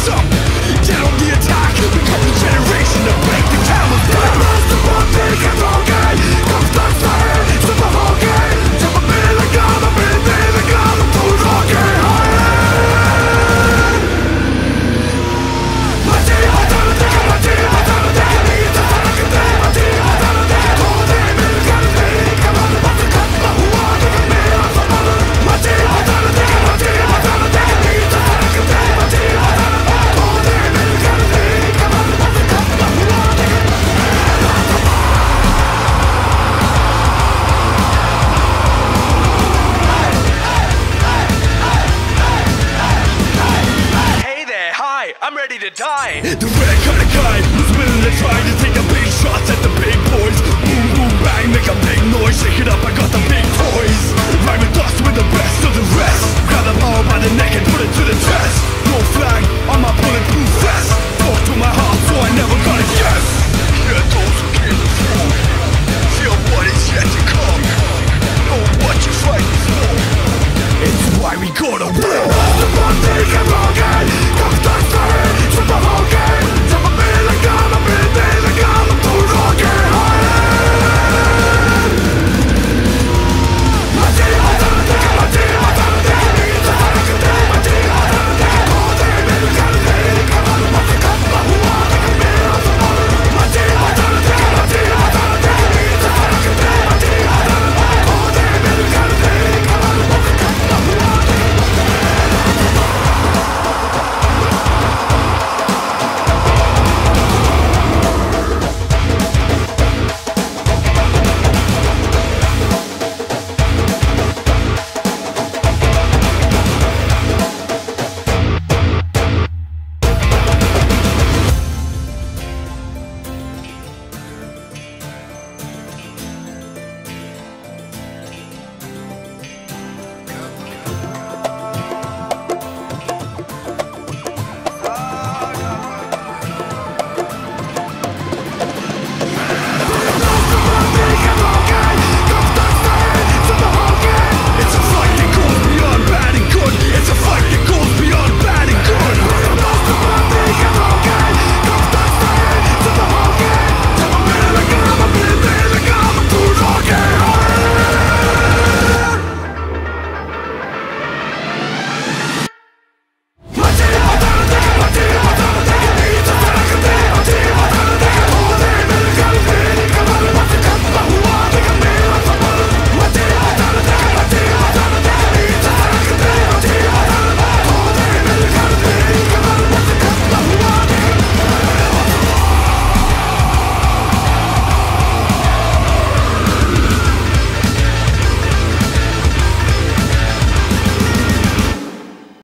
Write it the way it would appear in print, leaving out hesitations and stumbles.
rise up, get on the attack, become the generation to break the camel's back. The one thing I'm okay, comes back fire, super okay, jump a bit like I'm a bit like I'm a fool, okay, I'm ready to die. The red kind of guy who's willing to try to take the big shots at the big boys. Boom, boom, bang, make a big noise. Shake it up, I got the big toys. Rhyming dust with the best of the rest. Grab them all by